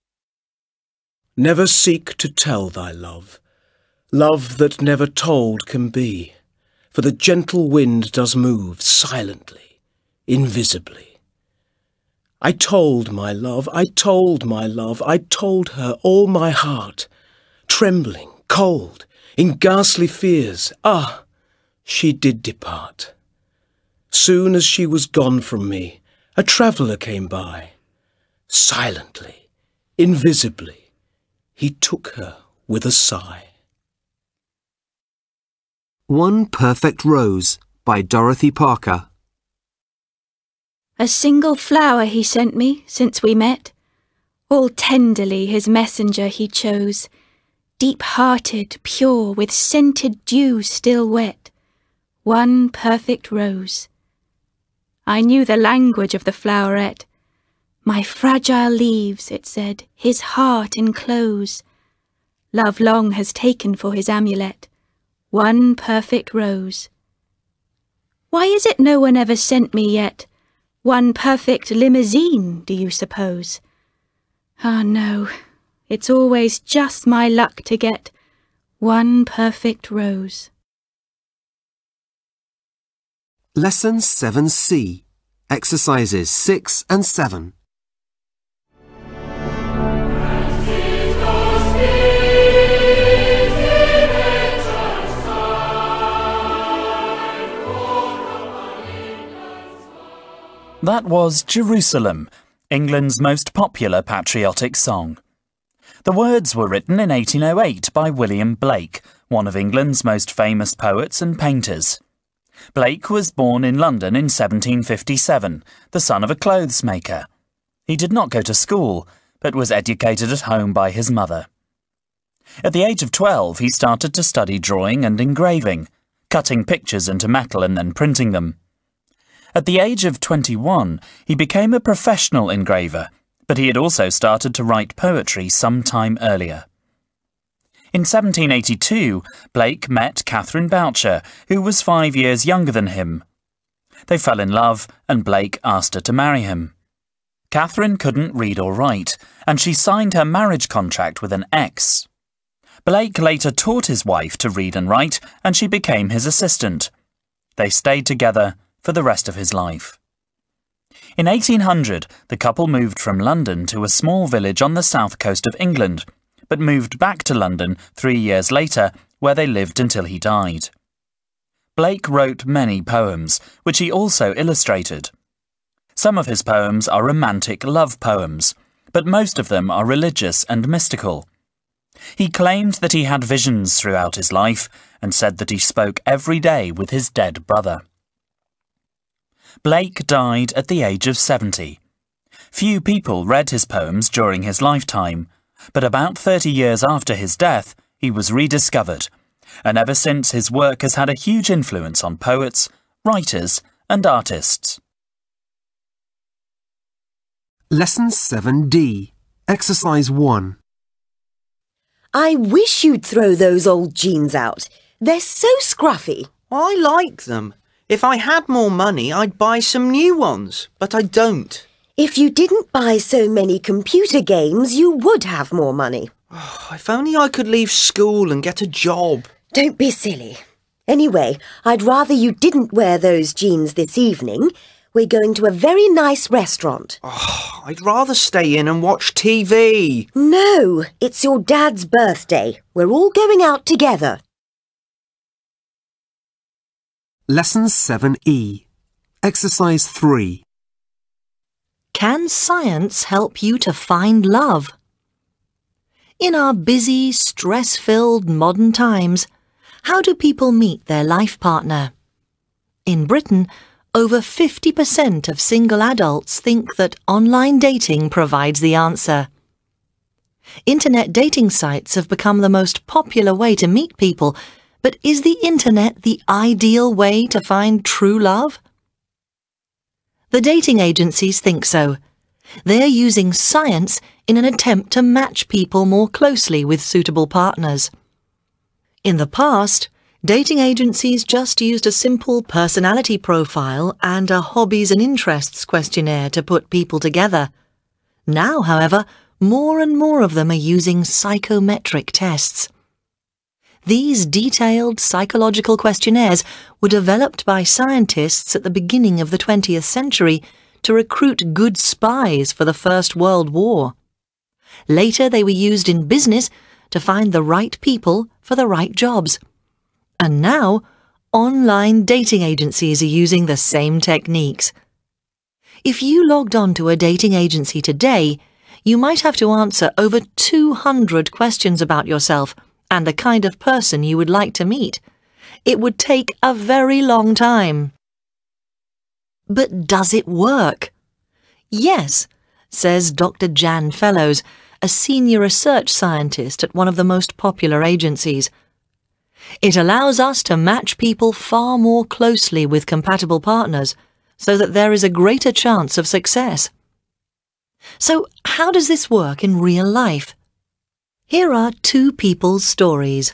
Never seek to tell thy love, love that never told can be, for the gentle wind does move silently, invisibly. I told my love, I told my love, I told her all my heart, trembling, cold, in ghastly fears, ah, she did depart. Soon as she was gone from me, a traveller came by. Silently, invisibly, he took her with a sigh. One Perfect Rose by Dorothy Parker. A single flower he sent me since we met. All tenderly his messenger he chose, deep-hearted, pure, with scented dew still wet. One perfect rose. I knew the language of the floweret. My fragile leaves, it said, his heart enclose. Love long has taken for his amulet one perfect rose. Why is it no one ever sent me yet one perfect limousine, do you suppose? Ah, no, it's always just my luck to get one perfect rose. Lesson seven C, Exercises six and seven. That was Jerusalem, England's most popular patriotic song. The words were written in eighteen oh eight by William Blake, one of England's most famous poets and painters. Blake was born in London in seventeen fifty-seven, the son of a clothes maker. He did not go to school, but was educated at home by his mother. At the age of twelve, he started to study drawing and engraving, cutting pictures into metal and then printing them. At the age of twenty-one, he became a professional engraver, but he had also started to write poetry some time earlier. In seventeen eighty-two, Blake met Catherine Boucher, who was five years younger than him. They fell in love and Blake asked her to marry him. Catherine couldn't read or write, and she signed her marriage contract with an X. Blake later taught his wife to read and write, and she became his assistant. They stayed together for the rest of his life. In eighteen hundred, the couple moved from London to a small village on the south coast of England, but moved back to London three years later, where they lived until he died. Blake wrote many poems, which he also illustrated. Some of his poems are romantic love poems, but most of them are religious and mystical. He claimed that he had visions throughout his life and said that he spoke every day with his dead brother. Blake died at the age of seventy. Few people read his poems during his lifetime, but about thirty years after his death, he was rediscovered, and ever since his work has had a huge influence on poets, writers, and artists. Lesson seven D. Exercise one. I wish you'd throw those old jeans out. They're so scruffy. I like them. If I had more money, I'd buy some new ones, but I don't. If you didn't buy so many computer games, you would have more money. Oh, if only I could leave school and get a job. Don't be silly. Anyway, I'd rather you didn't wear those jeans this evening. We're going to a very nice restaurant. Oh, I'd rather stay in and watch T V. No, it's your dad's birthday. We're all going out together. Lesson seven E. Exercise three. Can science help you to find love? In our busy, stress-filled modern times, how do people meet their life partner? In Britain, over fifty percent of single adults think that online dating provides the answer. Internet dating sites have become the most popular way to meet people, but is the internet the ideal way to find true love? The dating agencies think so. They're using science in an attempt to match people more closely with suitable partners. In the past, dating agencies just used a simple personality profile and a hobbies and interests questionnaire to put people together. Now, however, more and more of them are using psychometric tests. These detailed psychological questionnaires were developed by scientists at the beginning of the twentieth century to recruit good spies for the First World War. Later, they were used in business to find the right people for the right jobs. And now, online dating agencies are using the same techniques. If you logged on to a dating agency today, you might have to answer over two hundred questions about yourself and the kind of person you would like to meet. It would take a very long time. But does it work? Yes, says Doctor Jan Fellows, a senior research scientist at one of the most popular agencies. It allows us to match people far more closely with compatible partners so that there is a greater chance of success. So how does this work in real life? Here are two people's stories.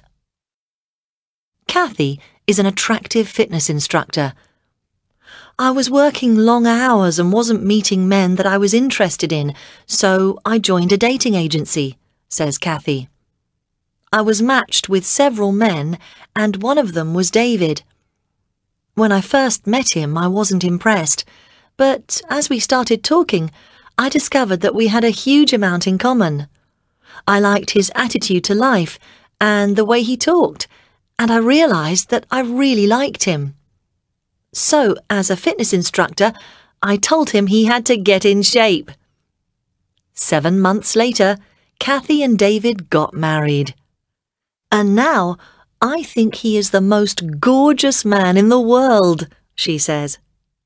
Kathy is an attractive fitness instructor. I was working long hours and wasn't meeting men that I was interested in, so I joined a dating agency, says Kathy. I was matched with several men, and one of them was David. When I first met him, I wasn't impressed, but as we started talking, I discovered that we had a huge amount in common. I liked his attitude to life and the way he talked, and I realised that I really liked him. So, as a fitness instructor, I told him he had to get in shape. Seven months later, Kathy and David got married. And now, I think he is the most gorgeous man in the world, she says.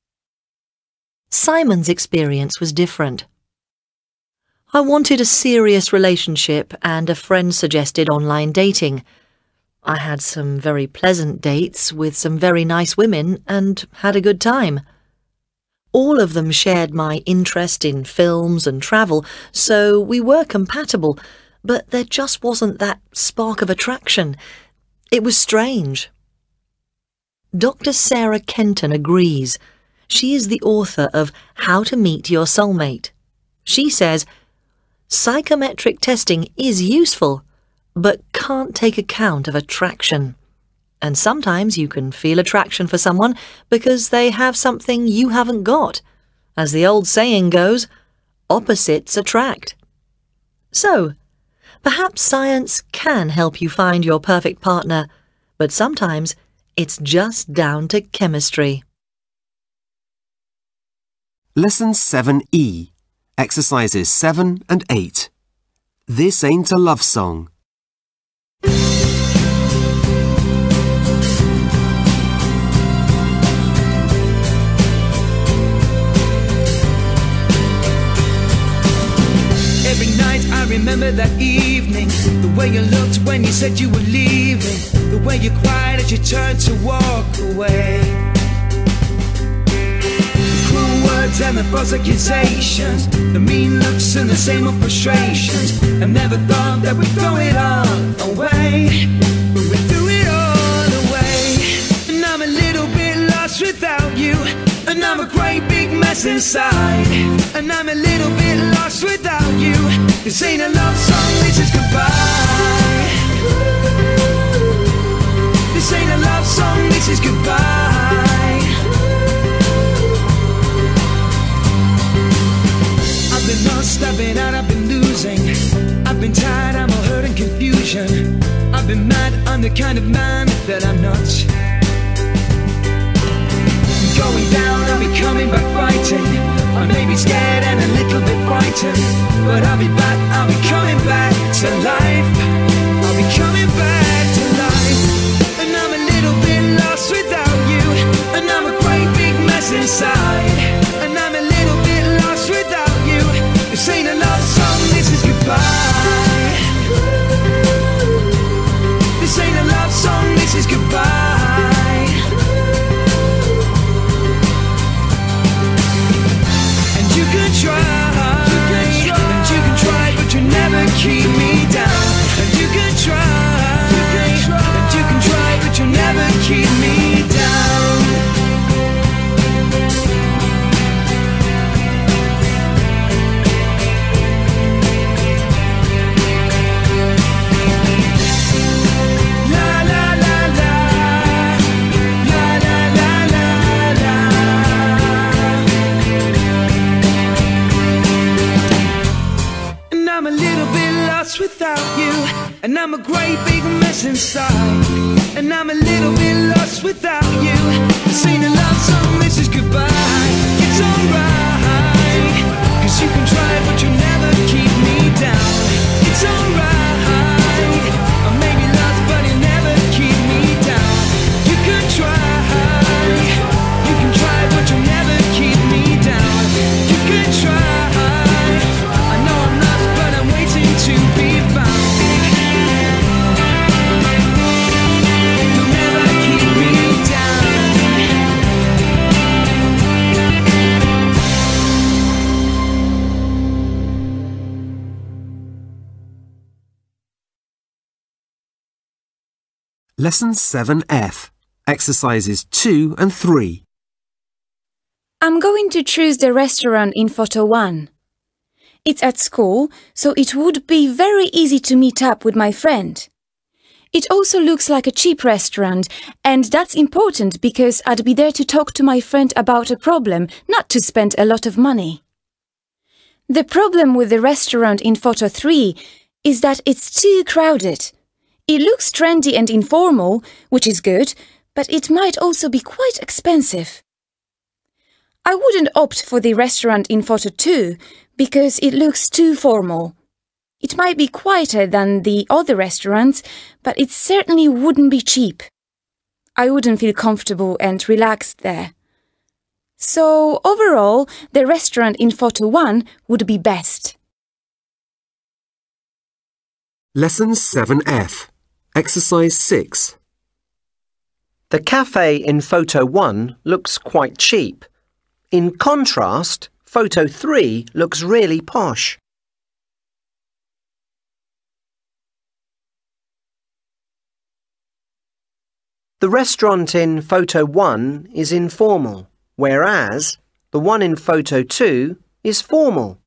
Simon's experience was different. I wanted a serious relationship and a friend suggested online dating. I had some very pleasant dates with some very nice women and had a good time. All of them shared my interest in films and travel, so we were compatible, but there just wasn't that spark of attraction. It was strange. Doctor Sarah Kenton agrees. She is the author of How to Meet Your Soulmate. She says, psychometric testing is useful, but can't take account of attraction. And sometimes you can feel attraction for someone because they have something you haven't got. As the old saying goes, opposites attract. So, perhaps science can help you find your perfect partner, but sometimes it's just down to chemistry. Lesson seven E. Exercises seven and eight. This ain't a love song. Every night I remember that evening, the way you looked when you said you were leaving, the way you cried as you turned to walk away. The cruel words and the false accusations, the mean looks and the same old frustrations. I never thought that we'd throw it all away, but we threw it all away. And I'm a little bit lost without you, and I'm a great big mess inside. And I'm a little bit lost without you. This ain't a love song, this is goodbye. This ain't a love song, this is goodbye. I've been lost, I've been out, I've been losing. I've been tired, I'm all hurt and confusion. I've been mad, I'm the kind of man that I'm not. Going down, I'll be coming back fighting. I may be scared and a little bit frightened, but I'll be back, I'll be coming back to life. I'll be coming back to life. And I'm a little bit lost without you, and I'm a great big mess inside. And I'm a little bit lost without you. This ain't a love song, this is goodbye. This ain't a love song, this is goodbye. You can try, you can try, and you can try, but you never keep me down. And you can try, you can try, and you can try, but you never keep me down. La la la la, la la la la la. And I'm a little bit lost without you, and I'm a great big mess inside. And I'm a little bit lost without you. This ain't a love song, this is goodbye. It's alright, cause you can try, but you never keep me down. It's alright, I may be lost, but you never keep me down. You can try, you can try, but you never keep me down. You can try, I know I'm lost, but I'm waiting to be found. You'll never keep me down. Lesson seven F. Exercises two and three. I'm going to choose the restaurant in photo one. It's at school, so it would be very easy to meet up with my friend. It also looks like a cheap restaurant, and that's important because I'd be there to talk to my friend about a problem, not to spend a lot of money. The problem with the restaurant in photo three is that it's too crowded. It looks trendy and informal, which is good, but it might also be quite expensive. I wouldn't opt for the restaurant in photo two because it looks too formal. It might be quieter than the other restaurants, but it certainly wouldn't be cheap. I wouldn't feel comfortable and relaxed there. So, overall, the restaurant in photo one would be best. Lesson seven F. Exercise six. The cafe in photo one looks quite cheap. In contrast, photo three looks really posh. The restaurant in photo one is informal. whereas the one in photo two is formal.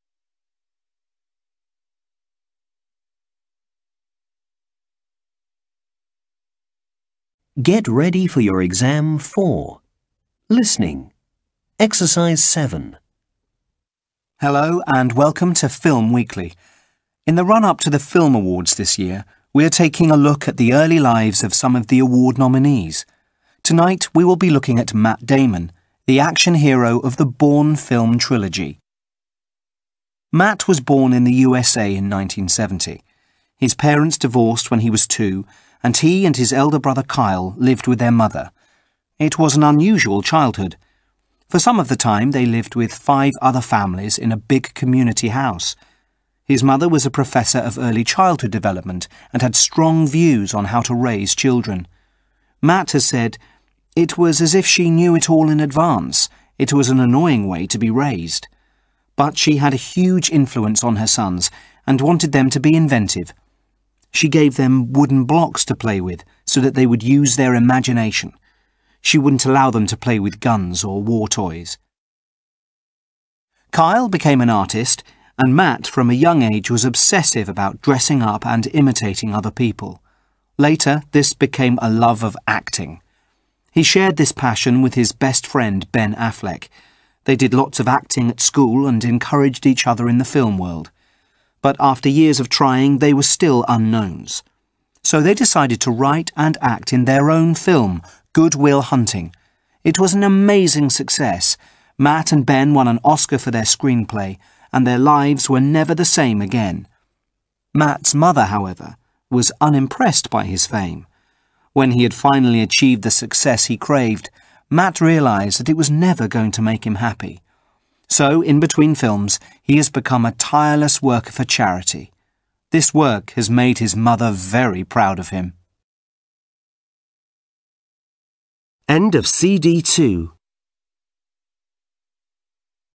Get ready for your exam four. Listening. Exercise seven. Hello and welcome to Film Weekly. In the run-up to the Film Awards this year, we're taking a look at the early lives of some of the award nominees. Tonight we will be looking at Matt Damon, the action hero of the Bourne film trilogy. Matt was born in the U S A in nineteen seventy. His parents divorced when he was two, and he and his elder brother Kyle lived with their mother. It was an unusual childhood. For some of the time, they lived with five other families in a big community house. His mother was a professor of early childhood development and had strong views on how to raise children. Matt has said, "It was as if she knew it all in advance. It was an annoying way to be raised." But she had a huge influence on her sons and wanted them to be inventive. She gave them wooden blocks to play with so that they would use their imagination. She wouldn't allow them to play with guns or war toys. Kyle became an artist, and Matt from a young age was obsessive about dressing up and imitating other people. Later, this became a love of acting. He shared this passion with his best friend Ben Affleck. They did lots of acting at school and encouraged each other in the film world. But after years of trying, they were still unknowns. So they decided to write and act in their own film, Good Will Hunting. It was an amazing success. Matt and Ben won an Oscar for their screenplay, and their lives were never the same again. Matt's mother, however, was unimpressed by his fame. When he had finally achieved the success he craved, Matt realised that it was never going to make him happy. So, in between films, he has become a tireless worker for charity. This work has made his mother very proud of him. End of C D two.